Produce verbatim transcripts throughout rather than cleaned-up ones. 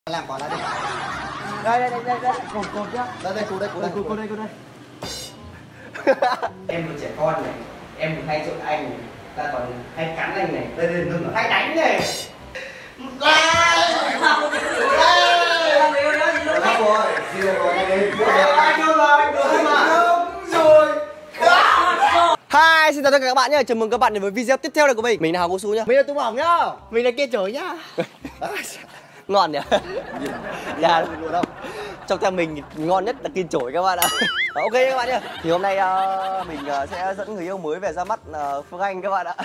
Làm quả ra đi. Đây đây đây đây đây, cột cột nhá. Đây đây, cô đây, cô đây, cô đây, cô đây. Em là trẻ con này, em cũng hay trộn anh này, ta còn hay cắn anh này, Đây đây, ngưng hay đánh này. Hi, xin chào tất cả các bạn nhé. Chào mừng các bạn đến với video tiếp theo này của mình. Mình là Hào Cô Su nhá. Mình là Tú Bỏng nhá. Mình là Kia Chổi nhá. Ngon nhỉ? Dạ. Trong theo mình ngon nhất là Kiên Chổi các bạn ạ. Ok các bạn nhé. Thì hôm nay uh, mình uh, sẽ dẫn người yêu mới về ra mắt uh, Phương Anh các bạn ạ.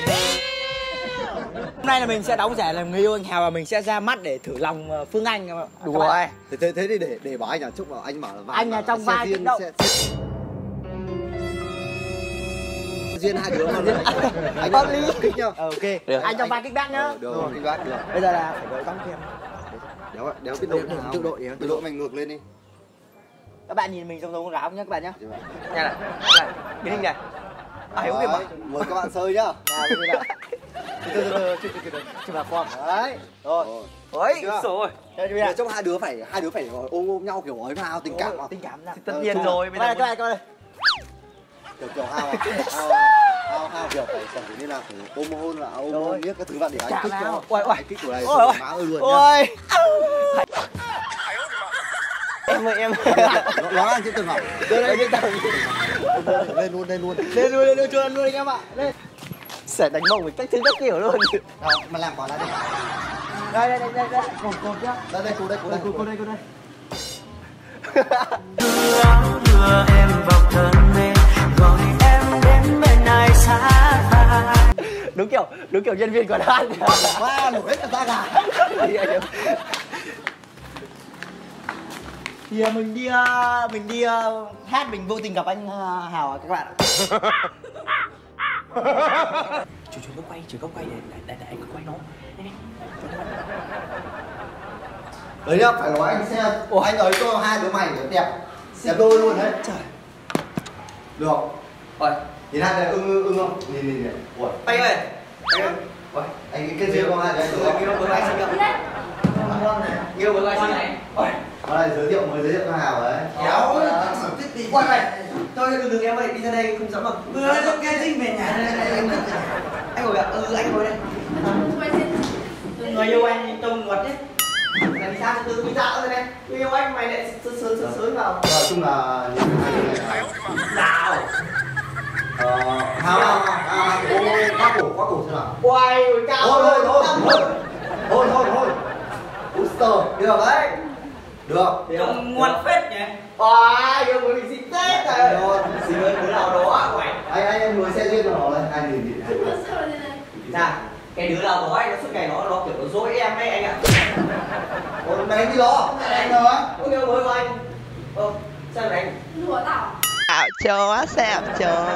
Hôm nay là mình sẽ đóng giả làm người yêu anh Hào và mình sẽ ra mắt để thử lòng Phương Anh các bạn. Đúng rồi. Thế thế thế thì để để bảo anh là chúc bảo anh bảo là vai Anh là trong vai kích động. Duyên hai đứa mà anh Hợp lý. kích nhau. Ờ, ok. Được. Anh trong vai kích bác nhá. Ờ, được, kích bác được. Bây giờ là phải đợi tóc thêm. Đéo đéo biết độ nào. Tự độ tự độ mình ngược lên đi. Các bạn nhìn mình giống giống con ráo nhá các bạn nhá. Nha này. Này, cái hình này. À hiếu kìa mà. Mời các bạn sơi nhá. Nào bây giờ. Từ từ từ từ từ. Chụp là khoang. Đấy. Rồi. Ôi, rồi. Để trong hai đứa phải hai đứa phải ôm ôm nhau kiểu ấy vào tình cảm vào. Tình cảm nào. Tất nhiên rồi. Bây giờ các bạn coi. Kiểu kiểu hao hao hao kiểu phải kiểu như là phải ôm hôn là ôm hôn biết các thứ vào để anh kích cho. Ôi ôi kích của này ôi má ơi luôn nhá. Ôi. Em ơi em. Nó ăn trên tầng hỏng. Đưa đây cái tầng. Lên luôn lên luôn. Lên luôn lên luôn cho ăn luôn anh em ạ. Lên. Sẽ đánh bông với cách thứ các kiểu luôn. Nào, mà làm quả ra đi. Đây đây đây đây đây, cột cột nhá. Đây đây, cô đây, cô đây, cô đây cô đây. Đưa em vào cơn mê gọi em đến bên này xa phai. Đúng kiểu đúng kiểu nhân viên quán ăn. Ba nổi hết cả da gà. Thì mình đi uh, mình đi uh, hát mình vô tình gặp anh uh, Hào à các bạn. Chú chú góc quay, chú góc quay để để để anh góc quay nó. Đấy nhá, phải nói anh xe. Ủa, anh ấy cho hai đứa mày đẹp. Đẹp đôi luôn đấy. Trời. Được. Rồi, Nhìn hai đứa ưng ưng ưng không? Nhìn nhìn nhìn. Ủa, anh ơi. Anh ơi. ôi, anh cái riêng con hai đứa. Yêu với anh xin gặp. Yêu với anh xin này. Ôi. Nó này giới thiệu mới giới thiệu cho Hào đấy. Kéo thiết bị quay này. Thôi đừng đừng em ơi, đi ra đây không dám mà. Vừa trong cái dinh về nhà đây. Anh ngồi ạ. Ừ anh ngồi đây. Người yêu anh trông ngọt đấy. Làm sao từ từ dạo rồi này. Người yêu anh mày lại sớm sớm sớm sớm vào. Nói chung là nhìn hai đứa này. Nào. Ờ, Hào Hào Hào ôm quá cổ quá cổ xem nào. Quay rồi cao. Thôi thôi thôi thôi. Thôi thôi thôi. Booster, được đấy. Được. Trông ngoan phết nhỉ. Wow, yêu với mình xinh tết rồi. Xinh ơi, đứa nào đó à quẩy. Anh anh em mới xe duyên của nó đây, hai nghìn gì hai. Sao? Cái đứa nào đó ấy, nó suốt ngày nó nó kiểu nó dối em ấy anh ạ. Ủa mày đánh gì đó? Anh đâu á? Có yêu mới của anh. Ờ, sao mày đánh? Lùa tao. Xạo chó, xạo chó.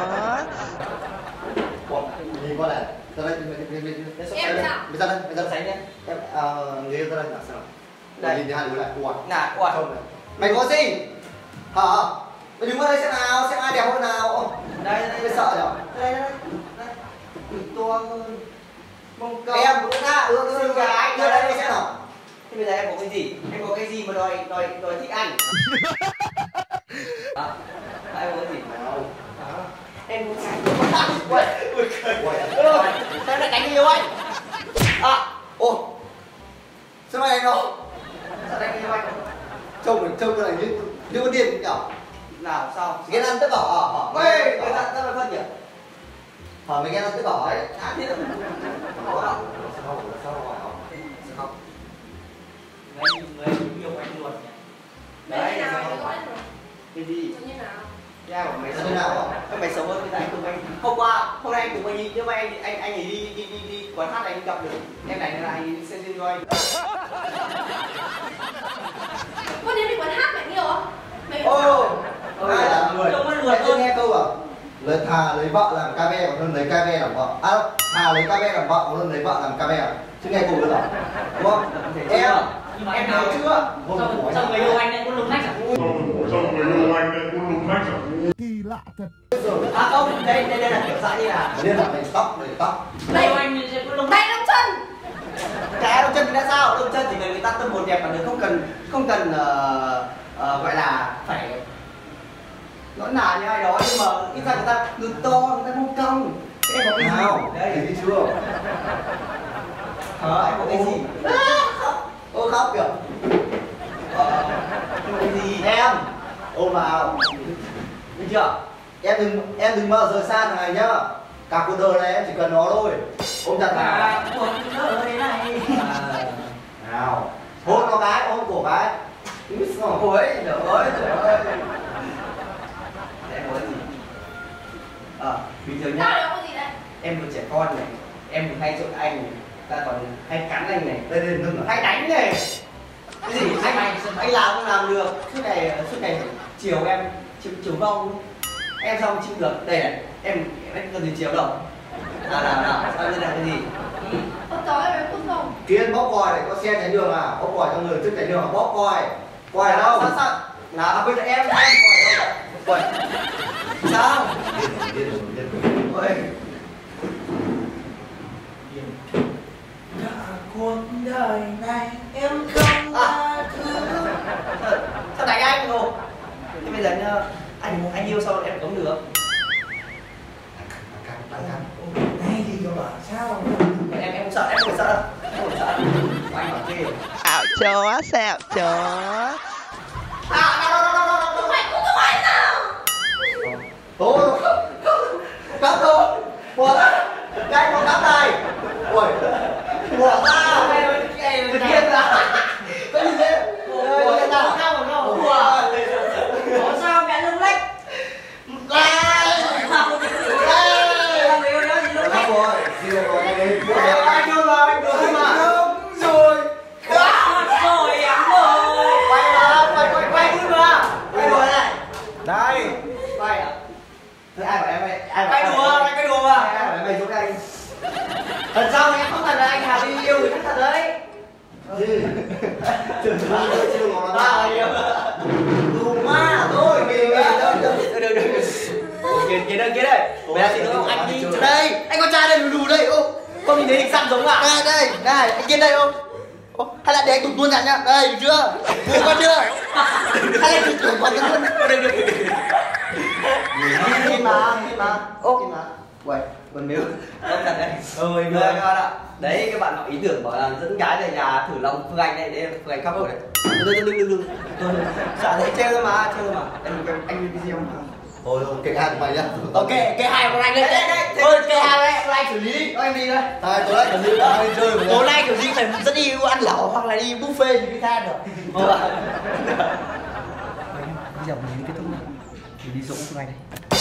Ủa, nhìn qua này. Ra đây, mày mày mày Em mày sao? mày ra đây, mày ra đây. Sánh nhé. Em ờ người yêu ra đây nào sao? Đây. Nhìn thấy hai đứa lại. Ủa. Nà, ủa. Trông này. Mày có gì? Hả? Mày đứng ở đây xem nào, xem ai đẹp hơn nào. Đây, đây, Mày sợ nhở? đây, đây, đây. To hơn. Mông câu. Em cũng đã, ừ, ừ, Xinh gái. đưa đây đây xem nào. Thế bây giờ em có cái gì? Em có cái gì mà đòi đòi đòi thích anh? Đó. Em có cái gì? Nào. Đó. Em cũng cái. Ui, ui cười. Ui. Sao lại đánh yêu anh? À, Ồ. Sao mày đánh nó? sao đánh yêu anh? Trông trông là như như con điên nhở? Nào sao? Ghen ăn tất đỏ hả? Ê, người ta rất là phân nhỉ? Hả mày ghen ăn tất đỏ ấy? Á thế rồi. Có đâu? Sao không? Sao không hỏi không? Sao không? Người người yêu anh luôn nhỉ? Đấy, như nào sao anh không? gọi rồi. Cái gì? Như nào? Ra bảo mày Như xấu nào nào? ạ? Sao mày xấu hơn bây giờ anh cùng anh? Hôm qua, hôm nay anh cùng anh đi, nhưng mà anh anh anh ấy đi đi đi đi quán hát anh gặp được em này là anh ấy xem duyên cho anh. Con đến đi quán hát mày nhiều không? Mày Ô! Ai là người? Trông ăn Mày lượt chưa hơn. nghe câu à? Lấy thà lấy vợ làm ca ve còn hơn lấy ca ve làm vợ. À đâu, thà lấy ca ve làm vợ còn hơn lấy vợ làm ca ve à? Chứ nghe câu nữa rồi. Đúng không? Em, Em nào chưa? Vô cùng của Sao người yêu anh lại có lùng nách à? Xong người yêu anh đây cũng lùng nách à? À không, đây đây đây là kiểu dạng như là Nên là mày tóc, mày tóc. Người yêu anh sẽ có lùng nách. tay đóng chân. Cái đôi chân thì đã sao? Đôi chân chỉ cần người ta tâm hồn đẹp là được, không cần không cần uh, uh, gọi là phải nõn nà như ai đó, nhưng mà ít ra người ta ngực to, người ta mông cong. Em có cái gì? Nào, Đây. thấy chưa? Hả? Em có cái gì? Ô khóc kìa. Ờ, em có cái gì? Em ôm vào. Được chưa? Em đừng em đừng bao giờ xa thằng này nhá. Cả cuộc đời này em chỉ cần nó thôi. Ôm chặt vào. À, cuộc đời này. À, Nào, hôn nó cái, hôn cổ cái. úi giời ơi, trời ơi, trời ơi. Em có cái gì? Ờ, bình thường Tao nhá. là có gì đấy? Em là trẻ con này, em hay trộn anh này, ta còn hay cắn anh này, Đây đây đừng hay đánh này. Cái gì? Anh anh anh làm không làm được. Suốt ngày suốt ngày chiều em chiều chiều vong. Em xong chịu được. Đây này, em em cần gì chiều đâu. Nào nào nào, sao đây là cái gì? Con chó em bé cút không? Kiên bóp còi này, có xe tránh đường à? Bóp còi cho người trước tránh đường à? Bóp còi. Còi ở đâu? Sao sao? Nào, À bây giờ em em còi đâu? quẩy. Sao? Điên rồi, điên rồi. Ôi. Cuộc đời này em không tha thứ. Sao, sao đánh anh rồi? Thế bây giờ nhá, anh anh yêu sao em cấm được? Cắn, cắn, cắn. Này thì các bạn sao? Em em không sợ, em không sợ đâu. Em không sợ. Anh bảo kê. Xạo chó, xạo chó. À, đâu đâu đâu đâu đâu. Tụi mày cút tụi mày nào? Thôi, cắt thôi. Bỏ ra. Cái con cắt này. Ui, bỏ ra. Thực hiện ra. Cái gì thế? Bỏ ra nào. Sao mà nó Ủa. Có sao mẹ lưng lách. Lai. Làm yêu đó gì lúc Cắt lách. rồi. Siêu rồi, anh ấy. Anh yêu rồi, anh được mà. Đúng rồi. Rồi em rồi. Quay ra, quay, quay, quay. Vui mà. Quay đùa này. Đây. Quay à? Thế ai bảo em ai ai bảo Quay em- đùa, quay đùa mà. Ai bảo em mày giúp anh? Thật sao em không thật là anh Hà đi yêu người khác thật đấy. Chứ. Chưa chưa có nó À, yêu. Đủ ma thôi, nghề nghề đâu đâu. Được được được. Kia kia đây kia đây. Bây giờ thì tôi anh đi chỗ đây. Anh con trai đây lù lù đây. Ô, con nhìn thấy hình xăm giống à? Đây, đây, đây, anh Kiên đây không? Ô, hay là để anh tụt luôn nhận nhá. Đây, được chưa? Vừa con chưa? Hay là tụt tụt con luôn. Được được được. Kim mà, kim mà. Ô. Kim mà. Uầy, còn nếu không thật đấy. Ôi người các bạn ạ. Đấy các bạn có ý tưởng bảo là dẫn gái về nhà thử lòng Phương Anh đây, đây là Phương Anh khóc rồi đấy. Đừng đừng đừng đừng đừng. Thôi thôi. Sợ đấy trêu thôi mà, trêu thôi mà. Em em anh cái gì không? Thôi thôi, kệ hai của mày nhá. Ok, cái hai của anh lên. Đây đây. Thôi cái hai đấy, của anh xử lý. Anh đi đây. Hai tối nay cần đi là đi chơi mà. Tối nay kiểu gì phải dẫn đi ăn lẩu hoặc là đi buffet thì đi than được. Thôi ạ. Bây giờ mình kết thúc nha. Mình đi dỗ Phương Anh đây.